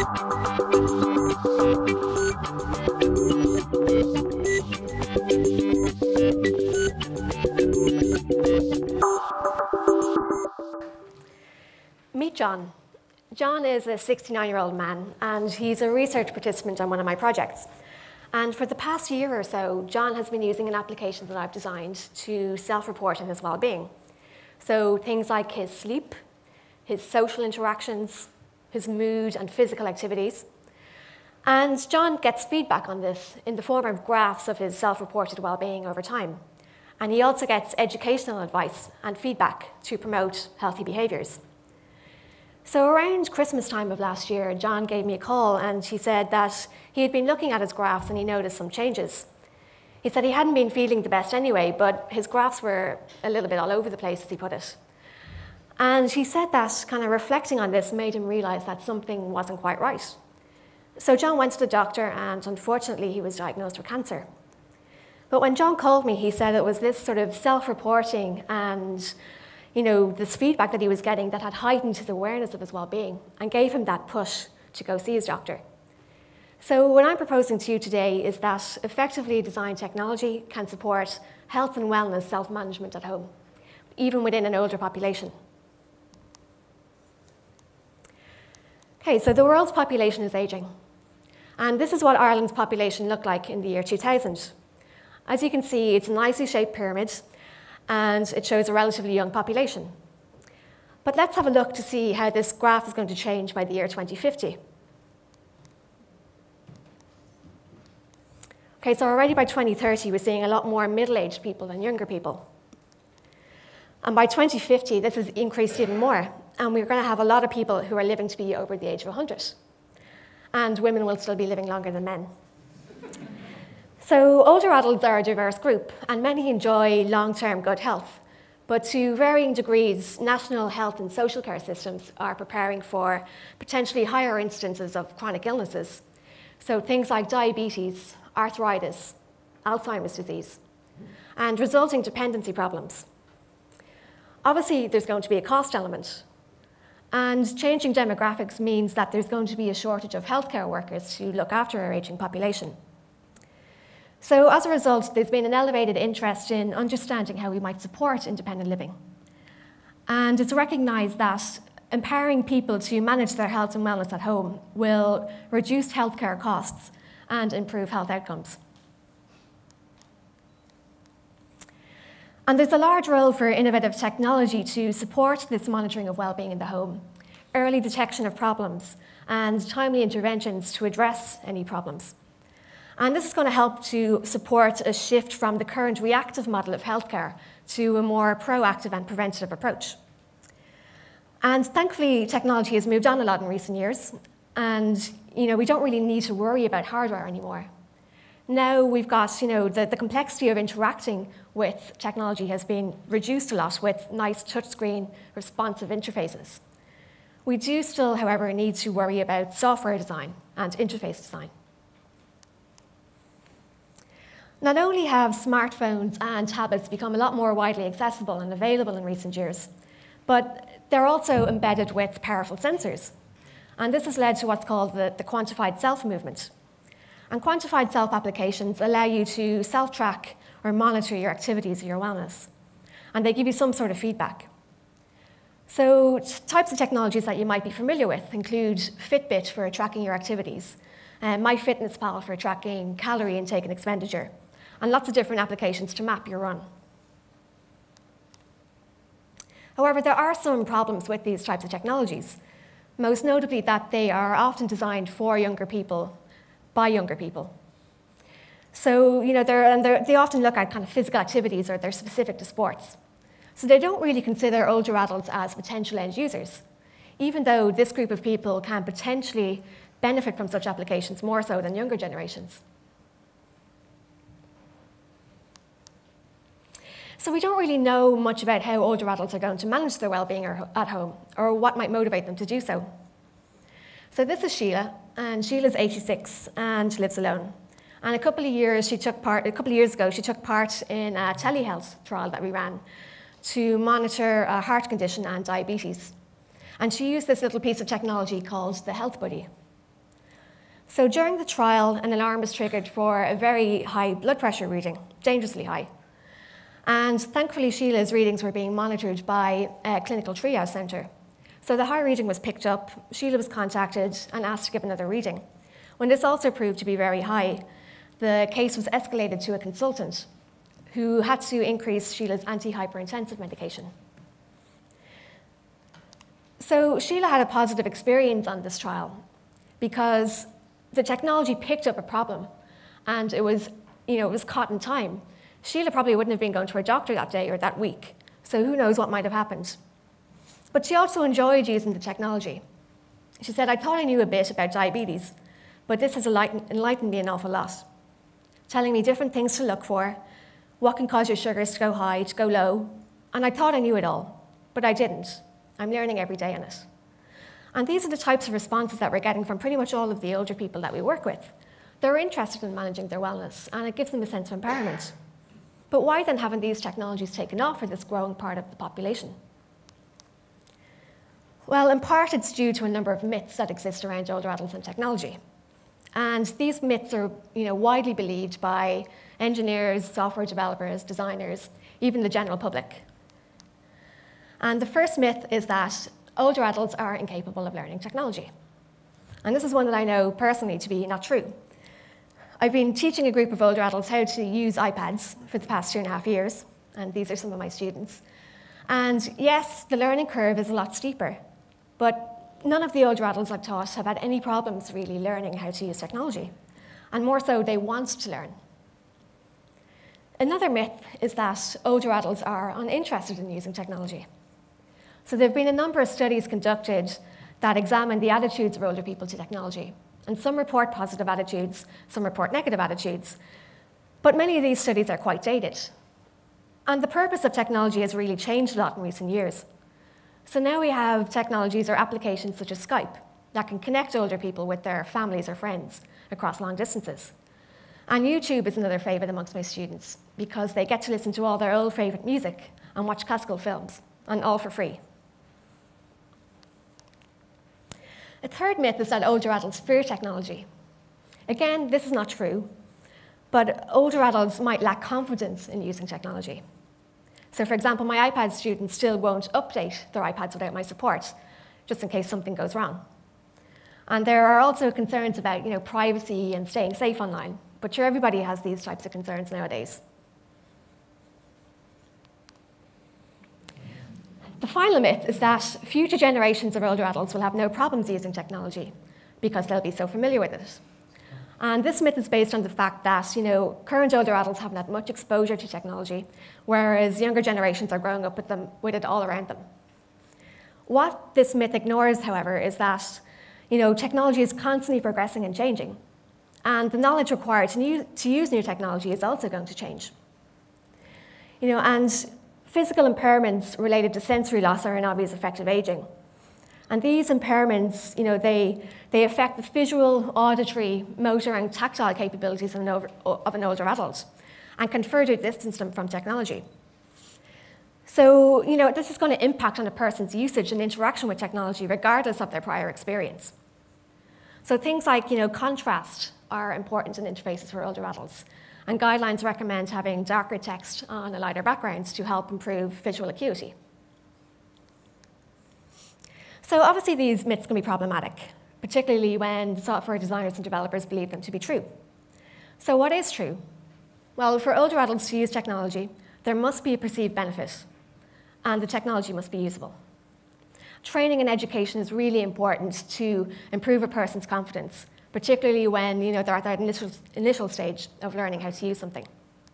Meet John. John is a 69-year-old man, and he's a research participant on one of my projects. And for the past year or so, John has been using an application that I've designed to self-report on his well-being. So things like his sleep, his social interactions, his mood and physical activities. And John gets feedback on this in the form of graphs of his self-reported well-being over time. And he also gets educational advice and feedback to promote healthy behaviours. So around Christmas time of last year, John gave me a call and he said that he had been looking at his graphs and he noticed some changes. He said he hadn't been feeling the best anyway, but his graphs were a little bit all over the place, as he put it. And he said that kind of reflecting on this made him realise that something wasn't quite right. So John went to the doctor and unfortunately he was diagnosed with cancer. But when John called me, he said it was this sort of self-reporting and this feedback that he was getting that had heightened his awareness of his well-being and gave him that push to go see his doctor. So what I'm proposing to you today is that effectively designed technology can support health and wellness self-management at home, even within an older population. Okay, so the world's population is aging. And this is what Ireland's population looked like in the year 2000. As you can see, it's a nicely shaped pyramid, and it shows a relatively young population. But let's have a look to see how this graph is going to change by the year 2050. Okay, so already by 2030, we're seeing a lot more middle-aged people than younger people. And by 2050, this has increased even more, and we're going to have a lot of people who are living to be over the age of 100. And women will still be living longer than men. So older adults are a diverse group, and many enjoy long-term good health. But to varying degrees, national health and social care systems are preparing for potentially higher instances of chronic illnesses. So things like diabetes, arthritis, Alzheimer's disease, and resulting dependency problems. Obviously, there's going to be a cost element. And changing demographics means that there's going to be a shortage of healthcare workers to look after our aging population. So as a result, there's been an elevated interest in understanding how we might support independent living. And it's recognised that empowering people to manage their health and wellness at home will reduce healthcare costs and improve health outcomes. And there's a large role for innovative technology to support this monitoring of well-being in the home, early detection of problems, and timely interventions to address any problems. And this is going to help to support a shift from the current reactive model of healthcare to a more proactive and preventative approach. And thankfully, technology has moved on a lot in recent years, and we don't really need to worry about hardware anymore. Now we've got the complexity of interacting with technology has been reduced a lot with nice touchscreen responsive interfaces. We do still, however, need to worry about software design and interface design. Not only have smartphones and tablets become a lot more widely accessible and available in recent years, but they're also embedded with powerful sensors. And this has led to what's called the quantified self movement. And quantified self applications allow you to self-track or monitor your activities or your wellness. And they give you some sort of feedback. So types of technologies that you might be familiar with include Fitbit for tracking your activities, MyFitnessPal for tracking calorie intake and expenditure, and lots of different applications to map your run. However, there are some problems with these types of technologies, most notably that they are often designed for younger people, by younger people. So, they often look at kind of physical activities or they're specific to sports. So they don't really consider older adults as potential end users, even though this group of people can potentially benefit from such applications more so than younger generations. So we don't really know much about how older adults are going to manage their well-being at home, or what might motivate them to do so. So this is Sheila, and Sheila's 86 and lives alone. And a couple of years ago, she took part in a telehealth trial that we ran to monitor a heart condition and diabetes. And she used this little piece of technology called the Health Buddy. So during the trial, an alarm was triggered for a very high blood pressure reading, dangerously high. And thankfully, Sheila's readings were being monitored by a clinical triage centre. So the high reading was picked up, Sheila was contacted and asked to give another reading. When this also proved to be very high, the case was escalated to a consultant who had to increase Sheila's anti-hypertensive medication. So Sheila had a positive experience on this trial because the technology picked up a problem and it was caught in time. Sheila probably wouldn't have been going to her doctor that day or that week, so who knows what might have happened. But she also enjoyed using the technology. She said, "I thought I knew a bit about diabetes, but this has enlightened me an awful lot, telling me different things to look for, what can cause your sugars to go high, to go low, and I thought I knew it all, but I didn't. I'm learning every day on it." And these are the types of responses that we're getting from pretty much all of the older people that we work with. They're interested in managing their wellness, and it gives them a sense of empowerment. But why then haven't these technologies taken off for this growing part of the population? Well, in part, it's due to a number of myths that exist around older adults and technology. And these myths are widely believed by engineers, software developers, designers, even the general public. And the first myth is that older adults are incapable of learning technology. And this is one that I know personally to be not true. I've been teaching a group of older adults how to use iPads for the past 2.5 years, and these are some of my students. And yes, the learning curve is a lot steeper, but none of the older adults I've taught have had any problems really learning how to use technology. And more so, they want to learn. Another myth is that older adults are uninterested in using technology. So there have been a number of studies conducted that examine the attitudes of older people to technology. And some report positive attitudes, some report negative attitudes. But many of these studies are quite dated. And the purpose of technology has really changed a lot in recent years. So now we have technologies or applications such as Skype that can connect older people with their families or friends across long distances. And YouTube is another favourite amongst my students because they get to listen to all their old favourite music and watch classical films, and all for free. A third myth is that older adults fear technology. Again, this is not true, but older adults might lack confidence in using technology. So for example, my iPad students still won't update their iPads without my support, just in case something goes wrong. And there are also concerns about privacy and staying safe online, but sure, everybody has these types of concerns nowadays. The final myth is that future generations of older adults will have no problems using technology because they'll be so familiar with it. And this myth is based on the fact that current older adults haven't had much exposure to technology, whereas younger generations are growing up with it all around them. What this myth ignores, however, is that technology is constantly progressing and changing, and the knowledge required to use new technology is also going to change. And physical impairments related to sensory loss are an obvious effect of aging. And these impairments, they affect the visual, auditory, motor, and tactile capabilities of an older adult and can further distance them from technology. So, this is going to impact on a person's usage and interaction with technology regardless of their prior experience. So things like, contrast are important in interfaces for older adults. And guidelines recommend having darker text on a lighter background to help improve visual acuity. So obviously these myths can be problematic, particularly when software designers and developers believe them to be true. So what is true? Well, for older adults to use technology, there must be a perceived benefit, and the technology must be usable. Training and education is really important to improve a person's confidence, particularly when they're at that initial stage of learning how to use something.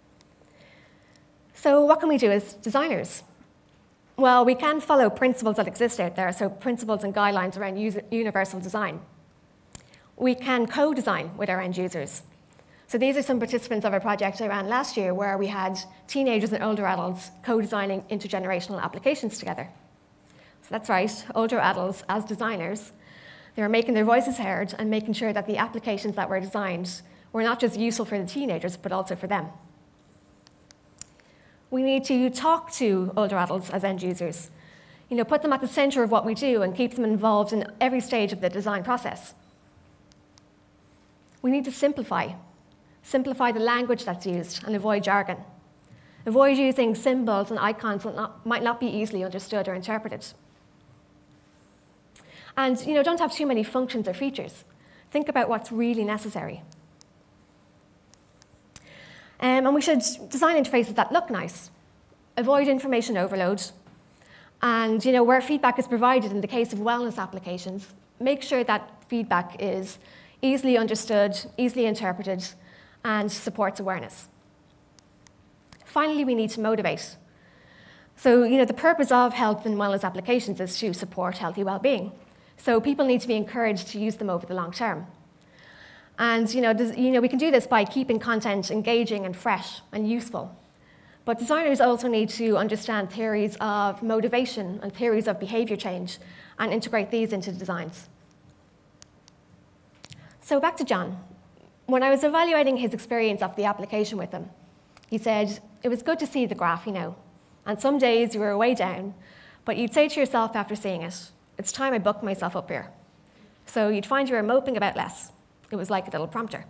So what can we do as designers? Well, we can follow principles that exist out there, so principles and guidelines around universal design. We can co-design with our end users. So these are some participants of a project I ran last year where we had teenagers and older adults co-designing intergenerational applications together. So that's right, older adults as designers. They were making their voices heard and making sure that the applications that were designed were not just useful for the teenagers, but also for them. We need to talk to older adults as end users, put them at the center of what we do and keep them involved in every stage of the design process. We need to simplify. Simplify the language that's used and avoid jargon. Avoid using symbols and icons that might not be easily understood or interpreted. And don't have too many functions or features. Think about what's really necessary. And we should design interfaces that look nice. Avoid information overload. And where feedback is provided in the case of wellness applications, make sure that feedback is easily understood, easily interpreted, and supports awareness. Finally, we need to motivate. So, the purpose of health and wellness applications is to support healthy well-being. So people need to be encouraged to use them over the long term. And we can do this by keeping content engaging and fresh and useful. But designers also need to understand theories of motivation and theories of behavior change and integrate these into designs. So back to John. When I was evaluating his experience of the application with him, he said, it was good to see the graph, and some days you were way down, but you'd say to yourself after seeing it, it's time I booked myself up here. So you'd find you were moping about less. It was like a little prompter.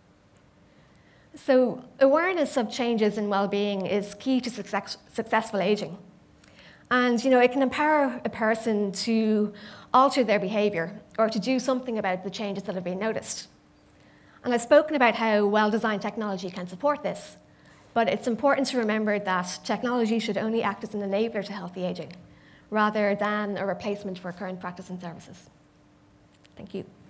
So awareness of changes in well-being is key to successful aging. And it can empower a person to alter their behavior or to do something about the changes that have been noticed. And I've spoken about how well-designed technology can support this, but it's important to remember that technology should only act as an enabler to healthy aging, rather than a replacement for current practice and services. Thank you.